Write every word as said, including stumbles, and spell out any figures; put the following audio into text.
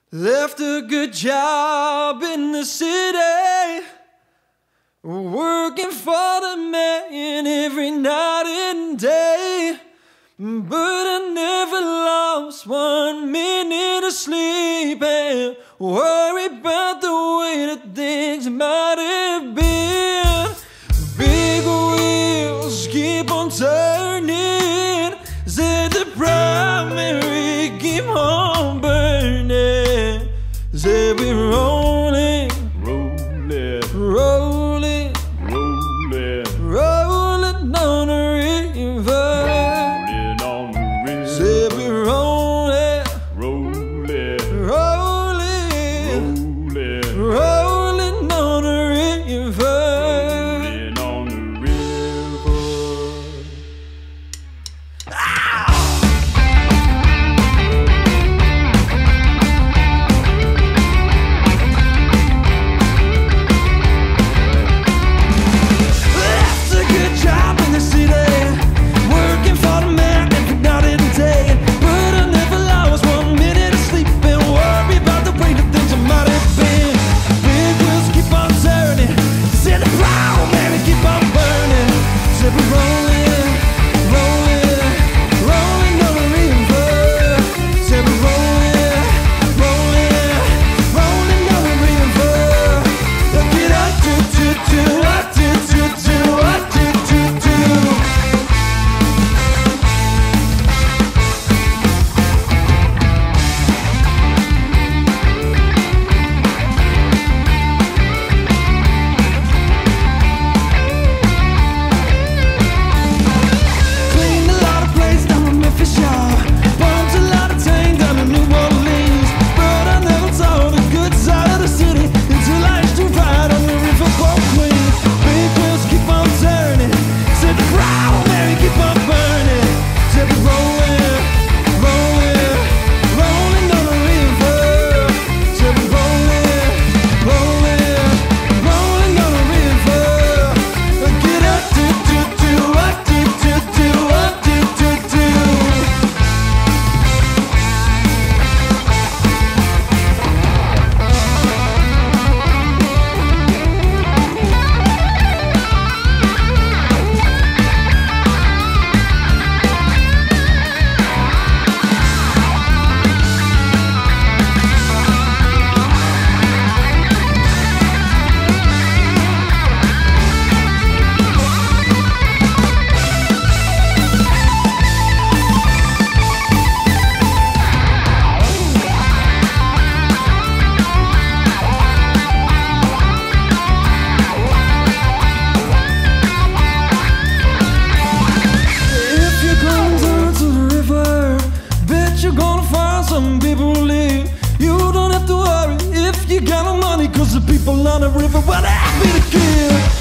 Left a good job in the city, working for the man every night and day. But I never lost one minute of sleep and worried about the way that things might have been. Big wheels keep on turning, said the primary keep on burning. Said we're rolling, rolling, rolling, rolling, rolling on the river. Rolling on the river. Said we're rolling, rolling, rolling, rolling, rolling on the river. Rolling on the river. Ah! Some people leave. You don't have to worry if you got no money, cause the people on the river will happy to give.